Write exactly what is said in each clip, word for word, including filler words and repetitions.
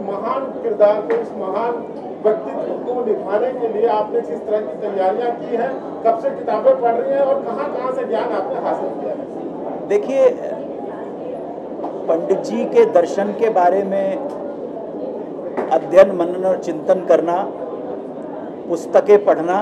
महान किरदार को, इस महान व्यक्तित्व को निभाने के लिए आपने किस तरह की तैयारियां की हैं, कब से किताबें पढ़ रही हैं और कहां कहां से ज्ञान आपने हासिल किया है? देखिए, पंडित जी के दर्शन के बारे में अध्ययन, मनन और चिंतन करना, पुस्तकें पढ़ना,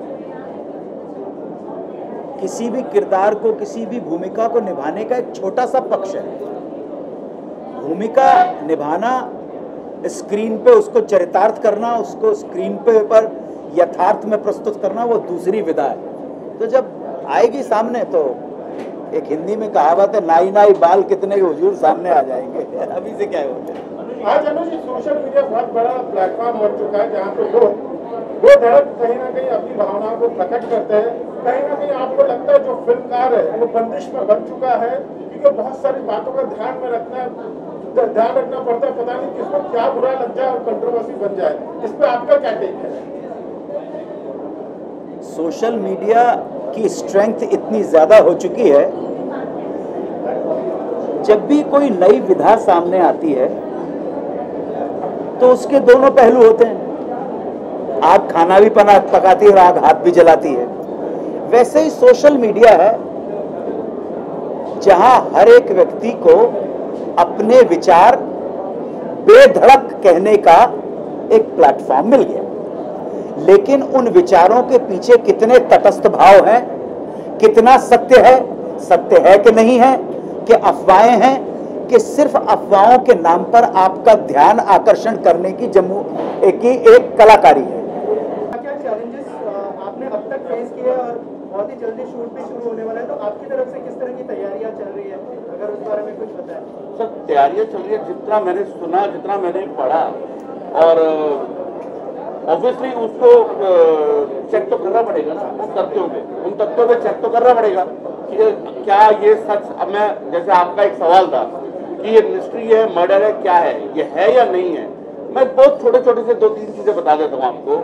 किसी भी किरदार को, किसी भी भूमिका को निभाने का एक छोटा सा पक्ष है। भूमिका निभाना, स्क्रीन पे उसको चरितार्थ करना, उसको स्क्रीन पे पर यथार्थ में प्रस्तुत करना, वो दूसरी विधा है। तो जब आएगी सामने, तो एक हिंदी में कहावत है, नाई नाई बाल कितने हुजूर सामने आ जाएंगे। अभी से क्या होता है। आज अनुज जी, सोशल मीडिया बहुत बड़ा प्लेटफॉर्म बन चुका है जहाँ पे लोग वो धड़क कहीं ना कहीं अपनी भावनाओं को प्रकट करते हैं। कहीं ना कहीं आपको लगता है जो फिल्मकार है वो बंदिश में बन चुका है, क्योंकि बहुत सारी बातों का ध्यान में रखना ध्यान रखना पड़ता है, पता नहीं किसको क्या बुरा लग जाए और कंट्रोवर्सी बन जाए। इस पे आपका क्या टेक है? सोशल मीडिया की स्ट्रेंथ इतनी ज्यादा हो चुकी है, जब भी कोई नई विधा सामने आती है तो उसके दोनों पहलू होते हैं। आग खाना भी पना पकाती है और आग हाथ भी जलाती है। वैसे ही सोशल मीडिया है, जहां हर एक व्यक्ति को अपने विचार बेधड़क कहने का एक प्लेटफॉर्म मिल गया। लेकिन उन विचारों के पीछे कितने तटस्थ भाव हैं, कितना सत्य है, सत्य है कि नहीं है, कि अफवाहें हैं, कि सिर्फ अफवाहों के नाम पर आपका ध्यान आकर्षण करने की जम्मू की एक कलाकारी है। क्या चैलेंजेस आपने अब तक फेस किए और बहुत ही जल्दी शूट भी शुरू होने वाला है, तो आपकी तरफ से किस तरह की तैयारियां चल रही है, अगर उस बारे में कुछ बताएं। सर, तैयारियां चल रही है, जितना मैंने सुना, जितना मैंने पढ़ा, और ऑब्वियसली उसको चेक तो करना पड़ेगा ना, उन तथ्यों पे उन तथ्यों पे चेक तो करना पड़ेगा कि क्या ये सच। अब मैं, जैसे आपका एक सवाल था कि ये मिस्ट्री है, मर्डर है, क्या है, ये है या नहीं है, मैं बहुत छोटे छोटे से दो तीन चीजें बता देता हूँ आपको।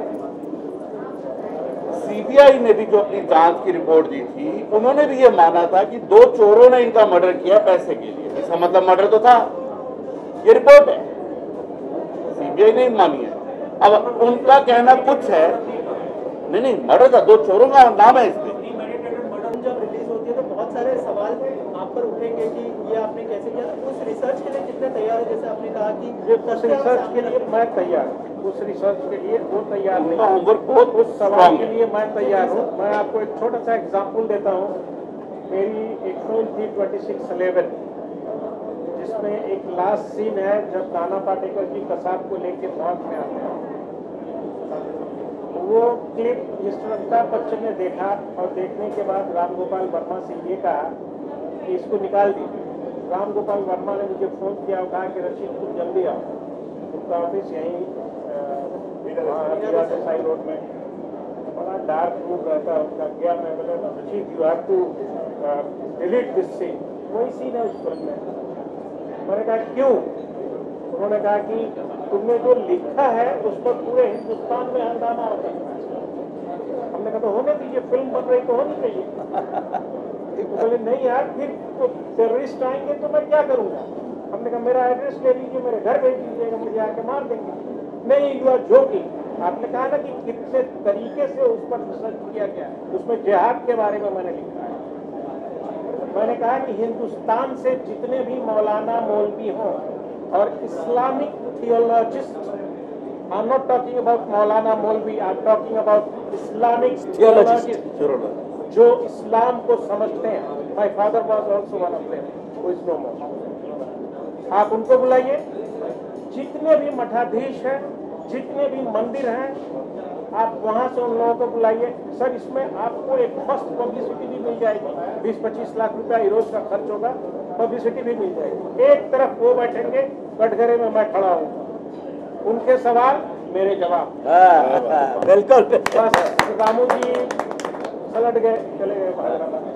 सीबीआई ने भी जो अपनी जांच की रिपोर्ट दी थी, उन्होंने भी ये माना था कि दो चोरों ने इनका मर्डर किया पैसे के लिए। इसका मतलब मर्डर तो था, ये रिपोर्ट है, सीबीआई ने मानी है। अब उनका कहना कुछ है, नहीं नहीं मर्डर था, दो चोरों का नाम है इसमें। जब रिलीज होती है तो बहुत सारे सवाल आप पर उठेंगे कि ये आपने कैसे किया, उस रिसर्च के लिए कितने तैयार है? जैसे आपने कहा कि उस रिसर्च के लिए मैं तैयार हूँ, उस रिसर्च के लिए वो तैयार नहीं, होमवर्क बहुत उस सवाल के लिए मैं तैयार हूँ। मैं आपको एक छोटा सा एग्जाम्पल देता हूँ। मेरी एक फिल्म थी ट्वेंटी सिक्स इलेवन, जिसमें एक लास्ट सीन है जब नाना पाटेकर जी कसाब को लेके मौत में आते हैं। वो क्लिप मिस्टर अमिताभ बच्चन ने देखा और देखने के बाद राम गोपाल वर्मा से ये कहा कि इसको निकाल दीजिए। राम गोपाल वर्मा ने मुझे फोन किया और कहा कि रशीद तुम जल्दी आओ, उनका ऑफिस यहीं साई रोड में, बड़ा डार्क रूम रहता है उनका। गया मैं, बोले Rashid you have to delete this scene. वही सीन है उस फिल्म में। मैंने कहा क्यों? उन्होंने कहा कि तुमने जो लिखा है उस पर पूरे हिंदुस्तान में हंगामा होता है। हमने कहा तो होने दीजिए, फिल्म बन रही तो होनी चाहिए। तो बोले नहीं यार, फिर तो टेररिस्ट आएंगे तो मैं क्या करूंगा। हमने कहा मेरा एड्रेस ले लीजिए, मेरे घर भेज दीजिएगा, मुझे आके मार देंगे। नहीं, यू आर जोकिंग। आपने कहा ना कि कितने तरीके से उस पर रिसर्च किया गया, उसमें जिहाद के बारे में मैंने लिखा है। मैंने कहा कि हिंदुस्तान से जितने भी मौलाना मौलवी हों और Islamic theologist, I am not talking about मौलाना मौलवी, I am talking about Islamic theologist जो इस्लाम को समझते हैं। My father was also one of them, who is no more. आप उनको बुलाइए, जितने भी मठाधीश हैं, जितने भी मंदिर हैं, आप वहां से उन लोगों को बुलाइए। सर, इसमें आपको एक फर्स्ट पब्लिसिटी भी मिल जाएगी, बीस पच्चीस लाख रुपया रोज का खर्च होगा, पब्लिसिटी भी मिल जाएगी। एक तरफ वो बैठेंगे, कटघरे में मैं खड़ा हूँ, उनके सवाल मेरे जवाब। बिल्कुल। बस रामू जी पलट गए, चले गए।